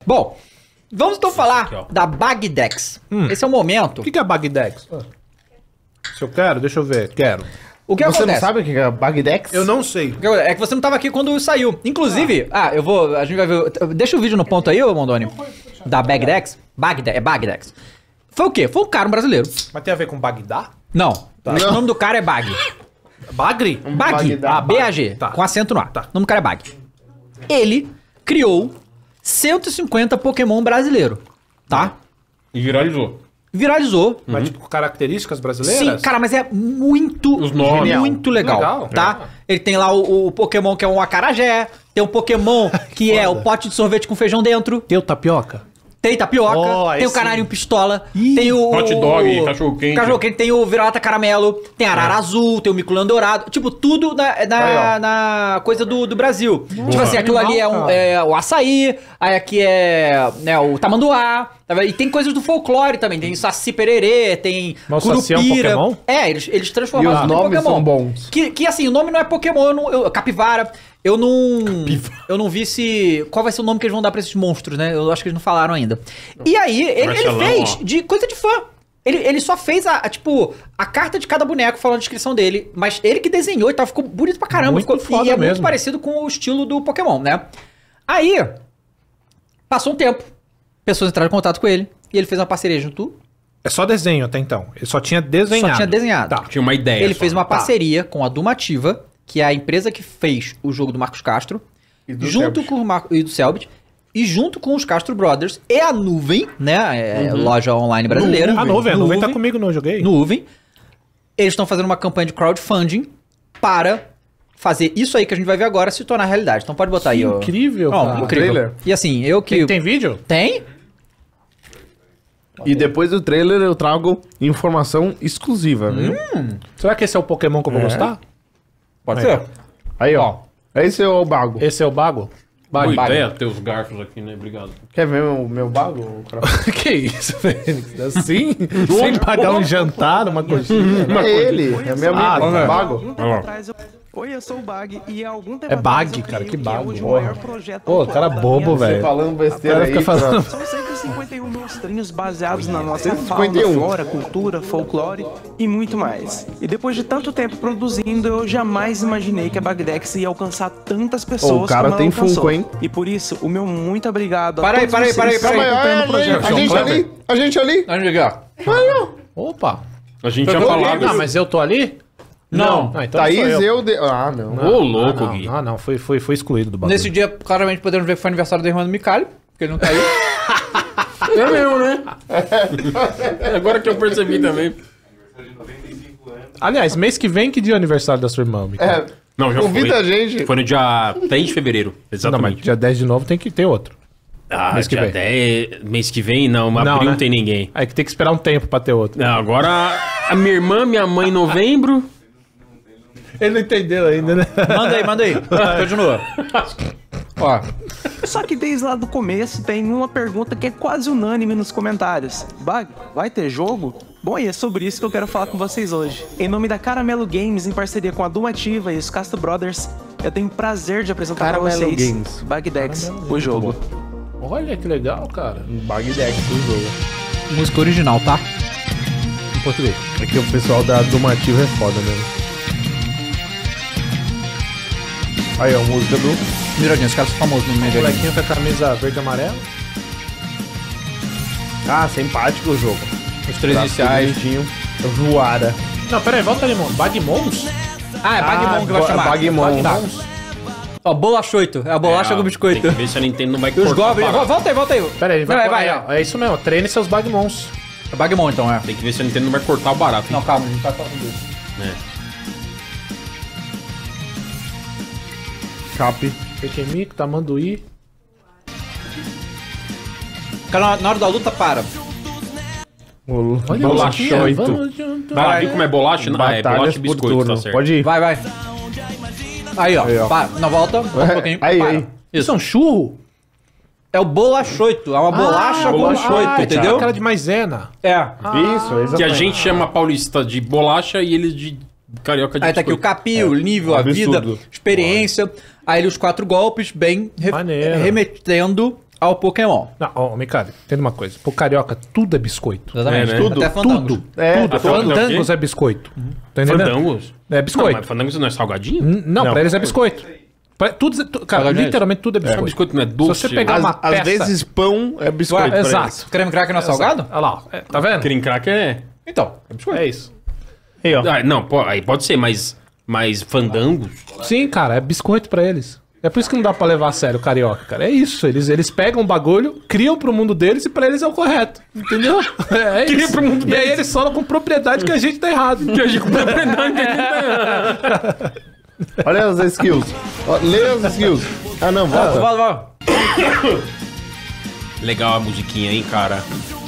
Bom, vamos então falar aqui, ó. da Bagdex. Esse é o momento. O que é Bagdex? Se eu quero, deixa eu ver. Quero. O que Você acontece? não sabe o que é Bagdex? Eu não sei. É que você não tava aqui quando saiu. Inclusive, a gente vai ver. Deixa o vídeo no ponto aí, ô Mondoni. Da Bagdex. Bagdex. Foi o quê? Foi um cara, um brasileiro. Mas tem a ver com Bagdá? Não. O nome do cara é Bag. Bagre? Bag. Bagdá. B-A-G. Tá. Com acento no ar. Tá. O nome do cara é Bag. Ele criou 150 Pokémon brasileiro. Tá? E viralizou. Viralizou. Mas tipo, características brasileiras? Sim, cara, mas é muito, Os nomes. muito legal, Legal. tá? Ele tem lá o Pokémon que é um acarajé, tem um Pokémon que é o pote de sorvete com feijão dentro, Tem o tapioca? tem tapioca, Oh, aí tem o sim. canarinho pistola, tem o... Hot dog, cachorro-quente. Cachorro-quente, tem o vira-lata caramelo, tem arara azul, tem o miculão dourado, tipo, tudo na coisa do Brasil. Tipo assim, aquilo ali é o açaí, aí aqui é né, o tamanduá, tá vendo? E tem coisas do folclore também, tem saci pererê, tem Mas o saci é um Pokémon? É, eles transformaram E os tudo em nomes Pokémon. são bons. Que assim, o nome não é Pokémon, capivara. Eu não vi se... Qual vai ser o nome que eles vão dar pra esses monstros, né? Eu acho que eles não falaram ainda. E aí, ele Marcelão, fez ó. de coisa de fã. Ele só fez a carta de cada boneco falando a descrição dele. Mas ele que desenhou e tal. Ficou bonito pra caramba. Muito foda e é muito mesmo. parecido com o estilo do Pokémon, né? Aí, passou um tempo. Pessoas entraram em contato com ele. E ele fez uma parceria junto. É só desenho até então. Ele só tinha desenhado. Só tinha desenhado. Tá. Tinha uma ideia. Ele só. fez uma parceria com a Dumativa, que é a empresa que fez o jogo do Marcos Castro, E do junto Selbit. com o Marco e do Selbit, e junto com os Castro Brothers e a Nuvem, né, loja online brasileira. A nuvem tá comigo, não joguei. Nuvem. Eles estão fazendo uma campanha de crowdfunding para fazer isso aí que a gente vai ver agora se tornar realidade. Então pode botar aí, ó. Incrível, Ó, cara. incrível. Trailer? E assim, eu que Tem vídeo? Tem? E depois do trailer eu trago informação exclusiva, viu? Será que esse é o Pokémon que eu vou gostar? Pode Aí. ser. Aí, ó. Esse é o bago. Esse é o Bago? Boa Bago. ideia ter os garfos aqui, né? Obrigado. Quer ver o meu bago? Que isso, Fênix? Assim? Sem pagar um jantar, uma coxinha? É ele, é meu amigo, bago. Oi, eu sou o Bag e há algum tempo É Bag, atrás eu cara, criei que o é Bag, hoje o porra. maior projeto Pô, cara da bobo, minha vida. velho. Falando besteira Cara aí. fica falando... São 151 monstrinhos baseados na nossa 151. fauna, flora, cultura, folclore e muito mais. E depois de tanto tempo produzindo, eu jamais imaginei que a Bagdex ia alcançar tantas pessoas O cara como ela tem alcançou. Funko, hein? E por isso, o meu muito obrigado Para aí, todos para aí, vocês para aí, que para aí. estão acompanhando o projeto. A gente ali, a gente ali. Onde aqui, ó? Aí, ó. Opa. A gente tinha Pegou falado. alguém, Ah, mas eu tô ali? Não. Ah, então Thaís, sou eu... Ah, não. Ô, louco, não, Gui. não, foi excluído do bagulho. Nesse dia, claramente podemos ver que foi aniversário da irmã do Micalho, porque ele não tá aí. É mesmo, né? Agora que eu percebi também. Aliás, mês que vem, que dia é o aniversário da sua irmã, Mica? É, Não, já convida foi. a gente. Foi no dia 3 de fevereiro. Não, mas Exatamente. dia 10 de novo tem que ter outro. Ah, mês que dia vem. 10... Mês que vem, não. Não, Abril né? não tem ninguém. Aí que tem que esperar um tempo pra ter outro. Não, agora a minha irmã, minha mãe em novembro. Ele não entendeu ainda, né? Manda aí. Continua. Ó, Só que desde lá do começo tem uma pergunta que é quase unânime nos comentários. Bag, vai ter jogo? Bom, e é sobre isso que eu quero falar com vocês hoje. Em nome da Caramelo Games, em parceria com a Dumativa e os Castro Brothers, eu tenho o prazer de apresentar para Caramelo vocês Games. Bagdex, o jogo. Olha que legal, cara. Bagdex do jogo. música original, tá? Em português. É que o pessoal da Dumativa é foda mesmo. Aí, ó, a música do... Miradinho, os caras são famosos no O Miradinho. molequinho com a camisa verde e amarela. Ah, simpático o jogo. Os três iniciais. Bonitinho. Juara. Não, pera aí, volta ali, mano. Bagmons? Ah, é Bagmon que vai chamar. Bagmon. Ó, bolachoito. É a bolacha com biscoito. Tem que ver se a Nintendo não vai Os cortar Goblins. barato. Volta aí. Pera aí, Vai. É isso mesmo, treine seus Bagmons. É Bagmon, então, é. Tem que ver se a Nintendo não vai cortar o barato. Não, hein? calma, a gente tá falando disso. É. Chape. Pequemico, Tamanduí. Cara, na hora da luta, para. Olha Bolachoito. Vamos junto. Vai lá, viu como é bolacha? Não, é Batalhas bolacha e por biscoito, turno. tá certo. Pode ir. Vai. Aí, ó. Aí, ó. Para. Não, volta um pouquinho. Aí, para. aí. Isso é um churro? É o bolachoito. É uma bolacha com biscoito, entendeu? Aquela de maisena. É. Isso, exatamente. Que a gente chama paulista de bolacha e eles de carioca de Aí tá aqui o biscoito. capi, o nível, a vida, absurdo. experiência. Aí os 4 golpes, bem Maneiro. remetendo ao Pokémon. Não, ó, Mikado, entenda uma coisa. Pro carioca, tudo é biscoito. Exatamente. né? Tudo, Até Fandangos. tudo. É, Fandangos é biscoito. Tá entendendo? Fandangos? É Não, biscoito. mas Fandangos não é salgadinho? Não, pra eles é biscoito. Cara, Salgadinho. literalmente tudo é É. biscoito. Biscoito não é Se doce? você pegar uma Às peça... vezes pão é biscoito. pra Exato. Creme cracker não é salgado? Olha lá, ó. Tá vendo? Cream cracker é... Então, é biscoito. É isso. eles. Aí, ó. Ah, não, aí pode ser, mas Fandangos... Sim, cara, é biscoito pra eles. É por isso que não dá pra levar a sério o carioca, cara. É isso, eles pegam um bagulho, criam pro mundo deles e pra eles é o correto. Entendeu? É Cria isso. pro mundo E aí deles. eles falam com propriedade que a gente tá errado. Que a gente Olha as skills. Ó, lê as skills. Ah, não, volta. Vai. Legal a musiquinha, hein, cara?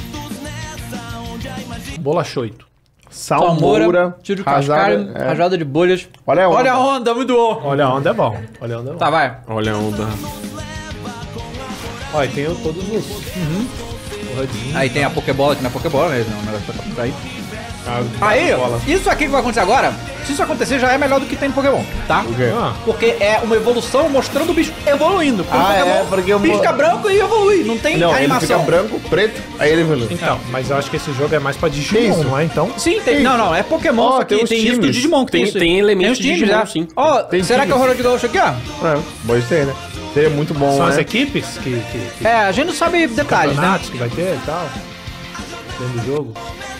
Bolachoito. Salmoura. tiro de cascalho, é. rajada de bolhas. Olha a onda. Olha a onda, muito bom. Olha a onda é bom. Olha a onda é bom. Tá, vai. Olha a onda. Ó, e tem todos os... Aí tem a Pokébola, que não é Pokébola mesmo, não. O negócio tá aí. Aí, isso aqui que vai acontecer agora, se isso acontecer, já é melhor do que tem no Pokémon, tá? Ah, Porque é uma evolução mostrando o bicho evoluindo. Quando Ah, o é, porque o pisca branco e evolui, não tem Não, ele animação. fica branco, preto, aí ele evolui. então, mas eu acho que esse jogo é mais pra Digimon, isso? não é? Então... Sim, tem. Não, é Pokémon, Ó, só que tem os tem isso do times. Digimon que tem isso. Tem elementos os de times, Digimon, né? sim. Ó, Tem será times. que é o Roller de Gaúcho aqui, ó? É, pode ser, né? Seria muito bom, São né? as equipes que É, a gente não sabe detalhes, né? campeonatos que vai ter e tal. Dentro do jogo.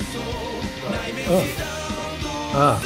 Ah.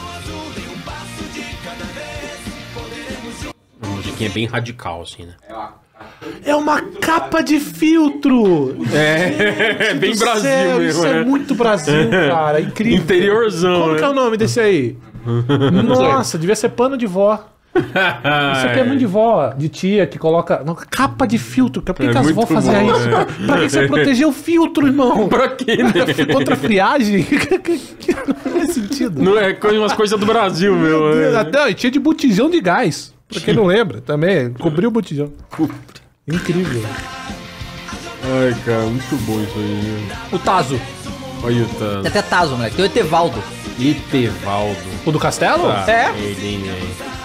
A musiquinha é bem radical, assim, né? É uma capa de filtro! É bem Do Brasil céu, mesmo, isso é né? muito Brasil, cara. Incrível. Interiorzão, Como né? que é o nome desse aí? Nossa, devia ser pano de vó. Isso aqui é muito de vó, de tia que coloca. Não, capa de filtro. Por que, que as muito vó faziam bom, isso? né? Pra que você proteger o filtro, irmão? Pra quê, né? Contra a friagem? Não faz sentido. Não é umas coisas do Brasil, meu. né? Até, e tinha de botijão de gás. Pra quem não lembra, também. Cobriu o botijão. Incrível. Ai, cara, muito bom isso aí. O Tazo. Olha o Tem Thanos. até Tazo, moleque. Tem o Etevaldo. Itevaldo. O do castelo? Tá, É? ele, hein, velho.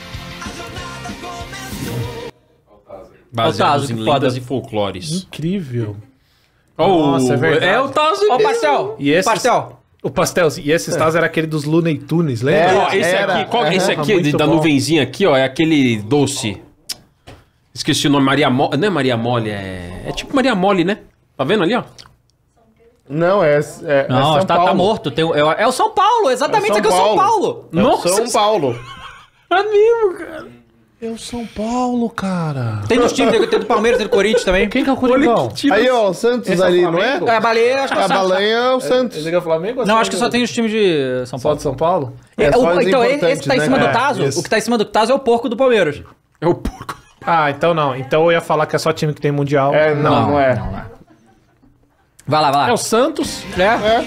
Tazo, Baseados que em foda. lendas e folclores. Incrível. Oh, Nossa, é verdade. É o Tazo Ó, o mesmo. pastel. E esses- Pastel. O pastelzinho. E esses tazos era aquele dos Looney Tunes, lembra? Ó, esse Era, aqui, qual, esse aqui muito da bom. nuvenzinha aqui, ó, é aquele doce. Esqueci o nome, Maria Mole. Não é Maria Mole, é tipo Maria Mole, né? Tá vendo ali, ó? Não, é Não, São tá Paulo. morto. É o São Paulo, exatamente. É o Isso aqui é o São São Paulo. Paulo. É o São Paulo. É mesmo, cara. É o São Paulo, cara. Tem dos times, tem do Palmeiras, tem do Corinthians também. Quem que é o Coringão? Aí, ó, o Santos Esse é o ali, não é? Flamengo? É, a baleia, acho que é o A Santos. balanha é o Santos. Esse aqui é o Flamengo? Não, acho que só tem os times de São Só Paulo. de São Paulo? É, só os Então, esse importantes, que tá em né, cima do cara? Tazo, Isso. o que tá em cima do Tazo é o porco do Palmeiras. É o porco. Ah, então não. Então eu ia falar que é só time que tem mundial. É, não é. Vai lá, vai É lá. o Santos. É.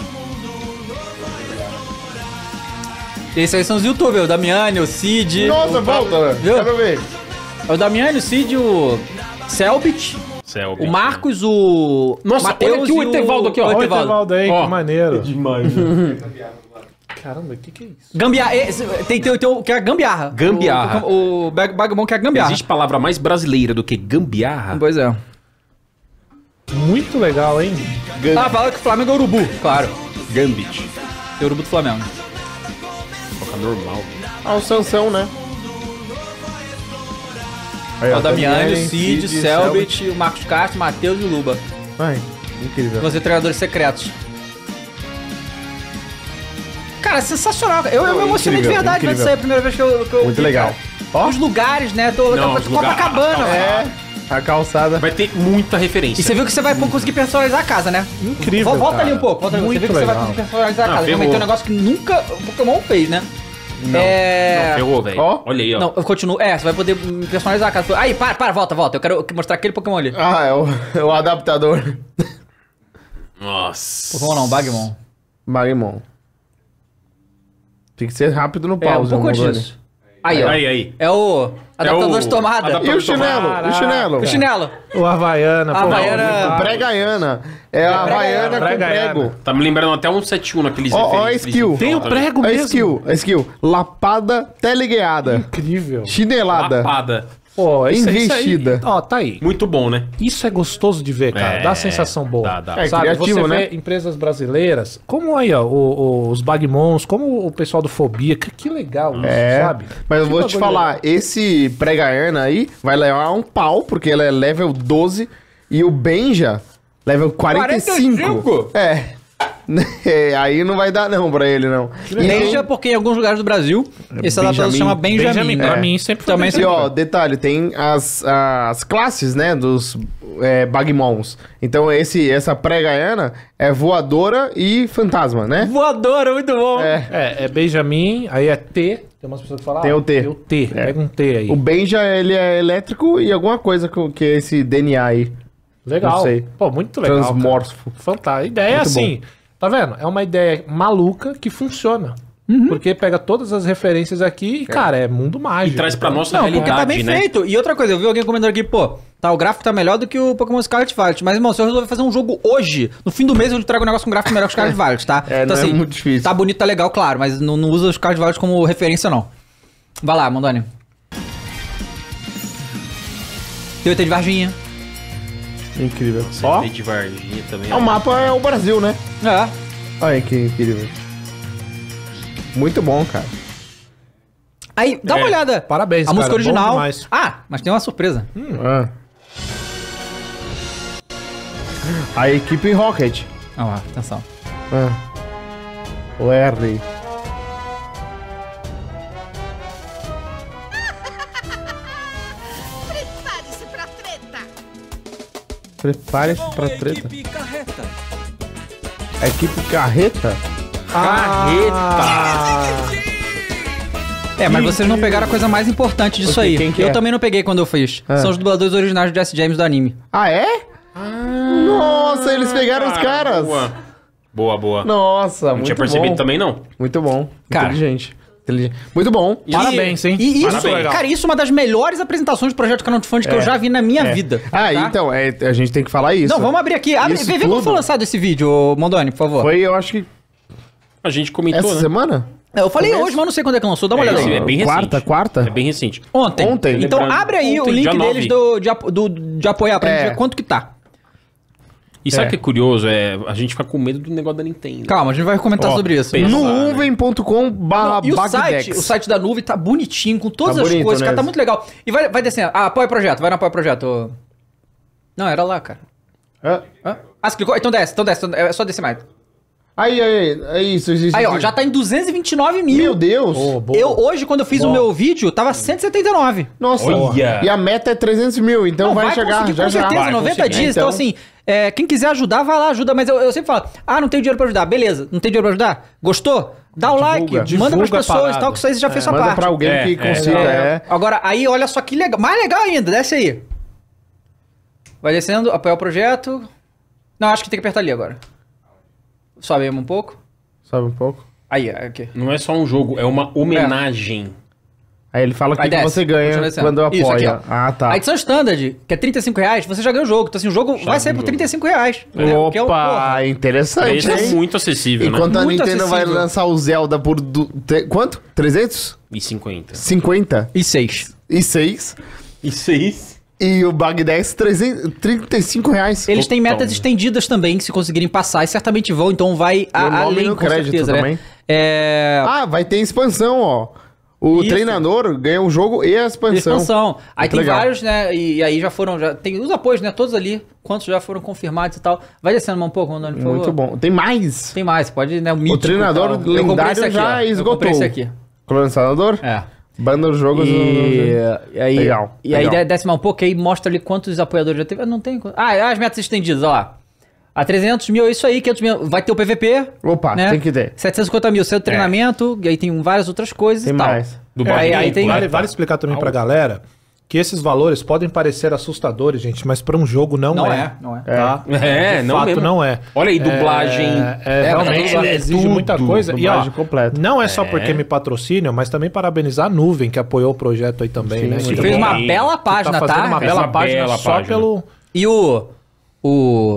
Esses aí são os youtubers, o Damiani, o Cid. Nossa, volta, Viu? quero ver. É o Damiani, o Cid, o Selbit, Céu, o Marcos, o Nossa, Mateus olha aqui o e Etevaldo aqui, ó. Olha o Etevaldo. Etevaldo aí, Ó. que maneiro. Demais. Caramba, o que é isso? Gambiarra. Tem o que é a gambiarra. Gambiarra. O Bagmon que é a gambiarra. Existe palavra mais brasileira do que gambiarra? Pois é. Muito legal, hein? Ah, fala que o Flamengo é urubu. Claro. Gambit. É o urubu do Flamengo. Toca normal. Ah, o Sansão, né? Aí, É ó, o Damiani, o Cid, o Cid, Selbit, o Marcos Castro, o Matheus e o Luba. Ai, incrível. Você treinadores secretos. Cara, sensacional. Eu me emocionei de incrível, verdade quando incrível. saiu a primeira vez que eu Muito vi, legal. cara. Os lugares, né? Tô Não, os lugares- Copacabana. É, a calçada. Vai ter muita referência. E você viu que você vai conseguir personalizar a casa, né? Incrível, Volta cara. ali um pouco, volta ali. Você Muito viu que você vai legal. conseguir personalizar a Ah, casa. ferrou. Realmente é um negócio que nunca o Pokémon fez, né? Não, ferrou, velho. Ó. Olha aí, ó. Não, eu continuo. É, você vai poder personalizar a casa. Aí, volta. Eu quero mostrar aquele Pokémon ali. Ah, é o adaptador. Nossa. Pokémon não, Bagmon. Marimon. Tem que ser rápido no É, um pause, pouco Mondoni. disso. Aí, ó. Aí. É o adaptador de tomada. adaptador E o de tomada. chinelo? O chinelo? O chinelo. O Havaiana. A pô, Havaiana- não, O pré-gaiana. É a Havaiana com pré-gaiana. prego. Tá me lembrando até um 7-1 naqueles Ó, a referências skill. de Tem o foto, prego A mesmo. skill. Lapada teleguiada. Incrível. Chinelada. Lapada. Pô, Investida. Ó, tá aí. Muito bom, né? Isso é gostoso de ver, cara. É, dá sensação boa. dá. É Sabe, criativo, você né? vê empresas brasileiras, como aí, ó, os Bagmons, como o pessoal do Fobia, que legal isso, sabe? Mas eu Que vou te bagulho falar, esse Prega-Erna aí vai levar um pau, porque ele é level 12 e o Benja, level 45. 45? É, aí não vai dar não pra ele, não. Benja, porque em alguns lugares do Brasil, esse adaptador se chama Benjamin. Pra mim sempre foi Também Benjamin. E ó, detalhe, tem as classes, né, dos Bagmons. Então essa Prega-Erna é voadora e fantasma, né? Voadora, muito bom. É Benjamin, aí é T. Tem umas pessoas que falam. Tem o T. Tem o T. Pega um T aí. O Benja, ele é elétrico e alguma coisa que é esse DNA aí. Legal. Não sei. Pô, muito legal. Transmorfo. Cara. Fantástico. A ideia é Muito assim, tá vendo? É uma ideia maluca que funciona. Porque pega todas as referências aqui e, cara, é mundo E mágico. traz pra nossa Não, porque tá realidade, bem né? feito. E outra coisa, eu vi alguém comentando aqui, pô, tá, o gráfico tá melhor do que o Pokémon Scarlet Violet. Mas, irmão, se eu resolver fazer um jogo hoje, no fim do mês eu trago um negócio com gráfico melhor que o Scarlet Violet, tá? Não é muito difícil. Tá bonito, tá legal, claro, mas não usa o Scarlet Violet como referência, não. Vai lá, Mondoni. Tem o ET de Varginha. Incrível. Ó, Ó. De Varginha também. o mapa é o Brasil, né? É. Olha que incrível. Muito bom, cara. Aí, dá uma olhada. Parabéns, A música cara, bom original. demais. Ah, mas tem uma surpresa. Ah. A equipe Rocket. Olha lá, atenção. O R. Prepare-se pra treta! Prepare-se pra treta. A equipe Carreta? É, mas vocês não pegaram a coisa mais importante disso O quê? aí. Quem que eu é? também não peguei quando eu fiz. São os dubladores originais de Jesse James do anime. Ah, é? Nossa, eles pegaram os caras. Boa. Nossa, Não muito tinha percebido bom. também, não. Muito bom. Cara. Inteligente. Muito bom. Parabéns, hein? E isso, Parabéns. cara, isso é uma das melhores apresentações de Projeto Canal de Fonte que eu já vi na minha vida. Ah, tá? então, a gente tem que falar isso. Não, vamos abrir aqui. Abre, Isso vê quando tudo. foi lançado esse vídeo, ô, Mondoni, por favor. Foi, eu acho que A gente comentou, essa né? semana? Eu falei Começo? hoje, mas não sei quando é que lançou. Dá uma olhada aí. É bem recente. Quarta? É bem recente. Ontem. Ontem. Então Lembrando, abre aí o ontem, link dia deles 9. de apoiar pra gente É. ver quanto que tá. E sabe o que é curioso? A gente fica com medo do negócio da Nintendo. Calma, a gente vai comentar sobre isso. pensa. Nuvem.com/bagdex. E o site da nuvem tá bonitinho, com todas Tá as bonito, coisas, cara, né? tá muito legal. E vai descendo. Ah, apoia o projeto, vai no apoia o projeto. ô. Não, era lá, cara. Ah, Hã? Ah, você clicou? Então desce, é só descer mais. Aí, isso. Aí, ó, já tá em 229 mil. Meu Deus. Hoje, quando eu fiz o meu vídeo, tava 179. Nossa. Olha. E a meta é 300 mil, então Não, vai chegar conseguir, já com já. certeza, Vai 90 conseguir. dias. Então, assim, quem quiser ajudar, vai lá, ajuda. Mas eu sempre falo, não tenho dinheiro pra ajudar. Beleza, não tem dinheiro pra ajudar? Gostou? Dá o like, manda divulga pras a pessoas e parada. tal, que isso aí você já fez sua Manda parte. pra alguém que consiga, Agora, aí, olha só que legal. Mais legal ainda, desce aí. Vai descendo, apoiar o projeto. Não, acho que tem que apertar ali agora. Sobe aí um pouco. Sabe um pouco? Aí, aqui. Não é só um jogo, é uma homenagem. Aí ele fala Aí que desce, você continua ganha descendo. quando apoia. Isso, aqui, ó. Ah, tá. A edição standard, que é R$35, você já ganha o jogo. Então, assim, o jogo vai sair por R$35. entendeu? Que é Opa, interessante, Preço é hein? muito acessível, Enquanto a Muito Nintendo vai acessível. lançar o Zelda por... quanto? 300? né? E 50. 50? E 6. E 6? E 6? E o Bagdex, 35 reais. Eles têm metas Totalmente. estendidas também, que se conseguirem passar, e certamente vão, então vai O nome além, no com crédito certeza, também. né? É... Ah, vai ter expansão, ó. O Isso. treinador ganha o jogo e a expansão. expansão. Aí Muito tem legal. vários, né? E aí já foram. Tem os apoios, né? Todos ali. Quantos já foram confirmados e tal. Vai descendo mais um pouco, Rondônio, por favor. Muito bom. Tem mais. Tem mais, pode, né? O, mítico treinador e tal. Eu comprei lendário esse aqui, já ó. Eu esgotou. comprei esse aqui. Colecionador? É. Banda dos jogos. E aí, Legal, e aí legal. desce mais um pouco aí mostra ali quantos apoiadores já teve. Não tem. As metas estendidas, ó lá. A 300 mil é isso aí, 500 mil. Vai ter o PVP. Opa, né? tem que ter. 750 mil, seu treinamento. E aí tem várias outras coisas Tem e tal. mais. Do Aí tem. Vale explicar também pra galera que esses valores podem parecer assustadores, gente, mas pra um jogo não é. Não é. Tá? É, De não fato, mesmo. não é. Olha aí, dublagem. Realmente dublagem, exige muita coisa. E ó, Dublagem completa. não é só porque me patrocinam, mas também parabenizar a Nuvem, que apoiou o projeto aí também, né? muito Fez uma bom. bela Que página, tá fazendo tá? uma Fez bela uma página bela só página. pelo... E o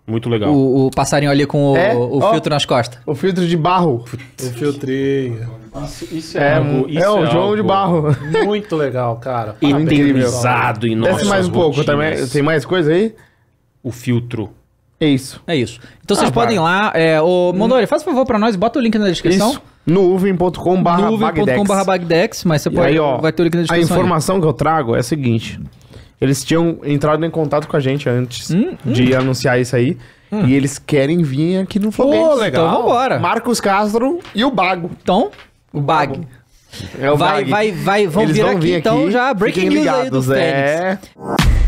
Muito legal. O passarinho ali com o Ó. filtro nas costas. O filtro de barro. O filtrinho. Isso É, algo- isso o João de algo Barro. Muito legal, cara. Parabéns. Eternizado em nossas Desce mais um pouco. rotinas. Tem mais coisa aí? O filtro. É isso. É isso. Então vocês Ah, podem ir lá. Ô, Mondori, faz um favor pra nós, bota o link na descrição. Isso. Nuvem.com/bagdex. Nuvem.com/bagdex, mas você E pode, aí, ó, vai ter o link na a descrição. aí. informação que eu trago é a seguinte. Eles tinham entrado em contato com a gente antes de anunciar isso aí. E eles querem vir aqui no Fluminense. Pô, legal. Então vambora. Marcos Castro e o Bago. Então, o Bag. É o Vai, Bag. vão Eles vir vão aqui, vir então já breaking Fiquem news aí do ligados, Fênix. é.